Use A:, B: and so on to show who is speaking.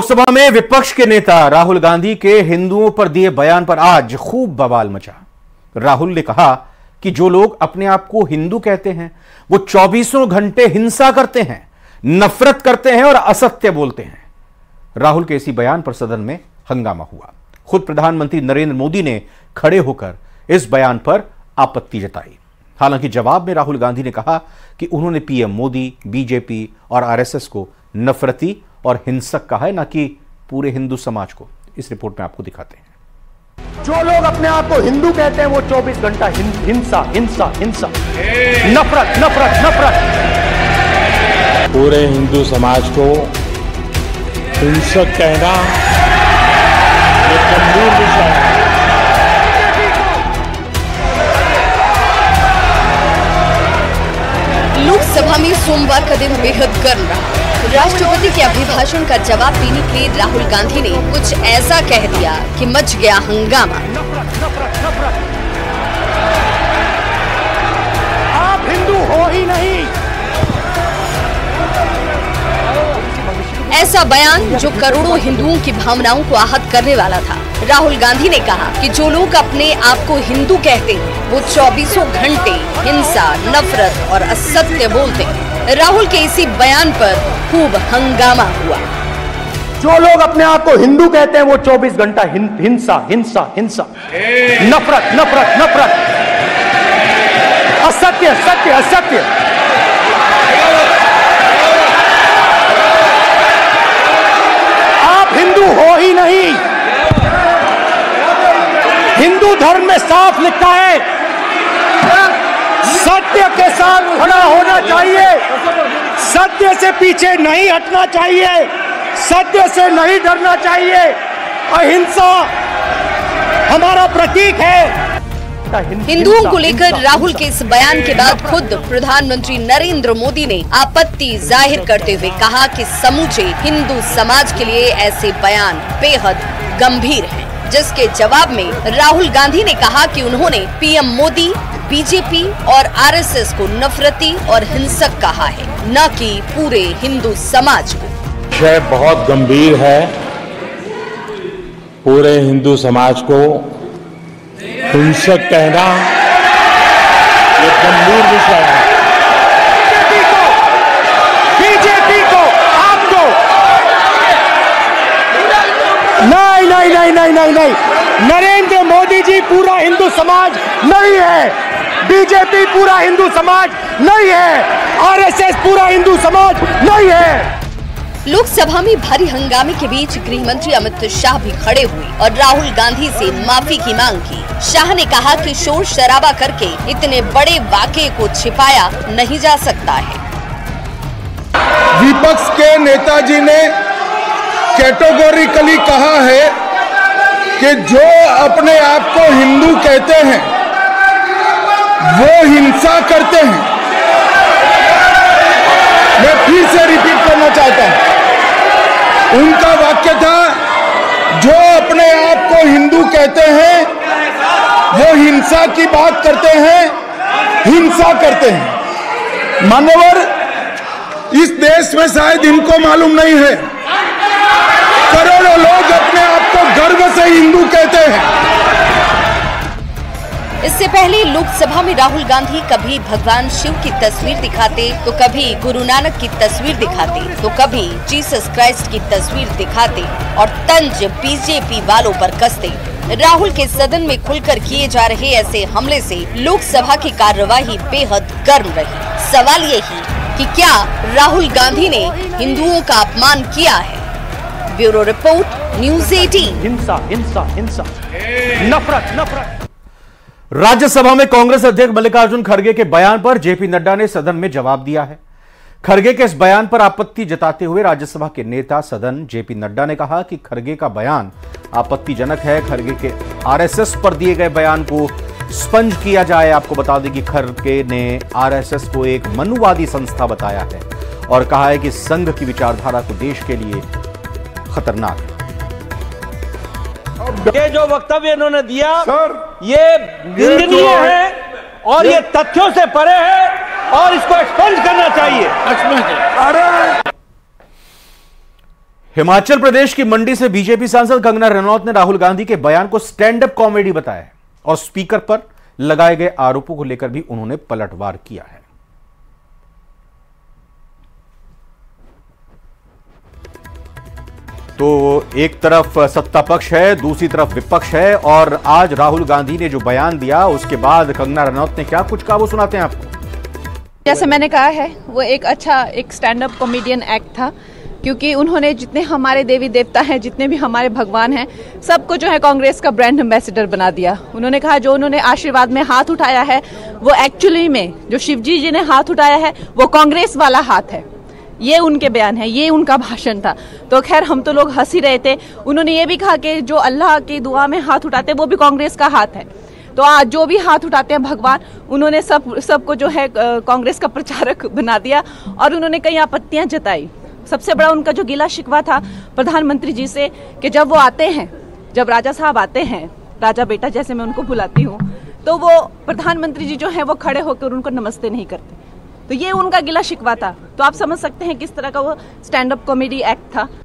A: लोकसभा में विपक्ष के नेता राहुल गांधी के हिंदुओं पर दिए बयान पर आज खूब बवाल मचा। राहुल ने कहा कि जो लोग अपने आप को हिंदू कहते हैं वो 24 घंटे हिंसा करते हैं, नफरत करते हैं और असत्य बोलते हैं। राहुल के इसी बयान पर सदन में हंगामा हुआ। खुद प्रधानमंत्री नरेंद्र मोदी ने खड़े होकर इस बयान पर आपत्ति जताई। हालांकि जवाब में राहुल गांधी ने कहा कि उन्होंने पीएम मोदी, बीजेपी और आरएसएस को नफरती और हिंसक कहा है, ना कि पूरे हिंदू समाज को। इस रिपोर्ट में आपको दिखाते हैं।
B: जो लोग अपने आप को हिंदू कहते हैं वो 24 घंटा हिंसा हिंसा हिंसा, नफरत नफरत नफरत।
C: पूरे हिंदू समाज को हिंसक कहना ये गंभीर विषय है।
D: लोकसभा में सोमवार का दिन बेहद गर्म रहा। राष्ट्रपति के अभिभाषण का जवाब देने के लिए राहुल गांधी ने कुछ ऐसा कह दिया कि मच गया हंगामा।
B: आप हिंदू हो ही नहीं।
D: ऐसा बयान जो करोड़ों हिंदुओं की भावनाओं को आहत करने वाला था। राहुल गांधी ने कहा कि जो लोग अपने आप को हिंदू कहते हैं वो 24 घंटे हिंसा, नफरत और असत्य बोलते हैं। राहुल के इसी बयान पर खूब हंगामा हुआ।
B: जो लोग अपने आप को हिंदू कहते हैं वो 24 घंटा हिंसा हिंसा हिंसा, नफरत नफरत नफरत, असत्य सत्य असत्य। आप हिंदू हो ही नहीं। हिंदू धर्म में साफ लिखा है सत्य के साथ खड़ा होना चाहिए, सत्य से पीछे नहीं हटना चाहिए, सत्य से नहीं डरना चाहिए। अहिंसा हमारा प्रतीक है।
D: हिंदुओं को लेकर राहुल के इस बयान के बाद खुद प्रधानमंत्री नरेंद्र मोदी ने आपत्ति जाहिर करते हुए कहा कि समूचे हिंदू समाज के लिए ऐसे बयान बेहद गंभीर हैं। जिसके जवाब में राहुल गांधी ने कहा कि उन्होंने पीएम मोदी, बीजेपी और आरएसएस को नफरती और हिंसक कहा है, न कि पूरे हिंदू समाज को।
C: विषय बहुत गंभीर है। पूरे हिंदू समाज को हिंसक कहना ये गंभीर विषय है।
B: बीजेपी को आपको नहीं नहीं नहीं नहीं नहीं नहीं। नरेंद्र मोदी जी पूरा हिंदू समाज नहीं है, बीजेपी पूरा हिंदू समाज नहीं है, आरएसएस पूरा हिंदू समाज नहीं है।
D: लोकसभा में भारी हंगामे के बीच गृह मंत्री अमित शाह भी खड़े हुए और राहुल गांधी से माफी की मांग की। शाह ने कहा कि शोर शराबा करके इतने बड़े वाकये को छिपाया नहीं जा सकता है।
E: विपक्ष के नेताजी ने कैटेगोरिकली कहा है कि जो अपने आप को हिंदू कहते हैं वो हिंसा करते हैं। मैं फिर से रिपीट करना चाहता हूं, उनका वाक्य था जो अपने आप को हिंदू कहते हैं वो हिंसा की बात करते हैं, हिंसा करते हैं। मान्यवर, इस देश में शायद इनको मालूम नहीं है, करोड़ों लोग अपने आप को गर्व से हिंदू कहते हैं।
D: इससे पहले लोकसभा में राहुल गांधी कभी भगवान शिव की तस्वीर दिखाते तो कभी गुरु नानक की तस्वीर दिखाते तो कभी जीसस क्राइस्ट की तस्वीर दिखाते और तंज बीजेपी वालों पर कसते। राहुल के सदन में खुलकर किए जा रहे ऐसे हमले से लोकसभा की कार्यवाही बेहद गर्म रही। सवाल यही कि क्या राहुल गांधी ने हिंदुओं का अपमान किया है? Bureau report, news 18।
B: हिंसा हिंसा हिंसा, नफरत नफरत।
A: राज्यसभा में कांग्रेस अध्यक्ष मल्लिकार्जुन खड़गे के बयान पर जेपी नड्डा ने सदन में जवाब दिया है। खड़गे के इस बयान पर आपत्ति जताते हुए राज्यसभा के नेता सदन जेपी नड्डा ने कहा कि खड़गे का बयान आपत्तिजनक है। खड़गे के आरएसएस पर दिए गए बयान को स्पंज किया जाए। आपको बता दें कि खड़गे ने आरएसएस को एक मनुवादी संस्था बताया है और कहा है कि संघ की विचारधारा को देश के लिए खतरनाक है।
F: ये जो वक्तव्य इन्होंने दिया ये निंदनीय है और ये तथ्यों से परे है और इसको एक्सपंज करना चाहिए।
A: हिमाचल प्रदेश की मंडी से बीजेपी सांसद कंगना रनौत ने राहुल गांधी के बयान को स्टैंड अप कॉमेडी बताया है और स्पीकर पर लगाए गए आरोपों को लेकर भी उन्होंने पलटवार किया है। तो एक तरफ सत्ता पक्ष है, दूसरी तरफ विपक्ष है, और आज राहुल गांधी ने जो बयान दिया उसके बाद कंगना रनौत ने क्या कुछ कहा वो सुनाते हैं आपको।
G: जैसे मैंने कहा है, वो एक अच्छा एक स्टैंड अप कॉमेडियन एक्ट था, क्योंकि उन्होंने जितने हमारे देवी देवता हैं, जितने भी हमारे भगवान हैं, सबको जो है कांग्रेस का ब्रांड एम्बेसडर बना दिया। उन्होंने कहा जो उन्होंने आशीर्वाद में हाथ उठाया है वो एक्चुअली में जो शिवजी जी ने हाथ उठाया है वो कांग्रेस वाला हाथ है। ये उनके बयान है, ये उनका भाषण था। तो खैर हम तो लोग हंस ही रहे थे। उन्होंने ये भी कहा कि जो अल्लाह की दुआ में हाथ उठाते हैं वो भी कांग्रेस का हाथ है। तो आज जो भी हाथ उठाते हैं भगवान, उन्होंने सबको जो है कांग्रेस का प्रचारक बना दिया और उन्होंने कई आपत्तियां जताई। सबसे बड़ा उनका जो गिला शिकवा था प्रधानमंत्री जी से कि जब वो आते हैं, जब राजा साहब आते हैं, राजा बेटा जैसे मैं उनको बुलाती हूँ, तो वो प्रधानमंत्री जी जो है वो खड़े होकर उनको नमस्ते नहीं करते। तो ये उनका गिला शिकवा था। तो आप समझ सकते हैं किस तरह का वो स्टैंड अप कॉमेडी एक्ट था।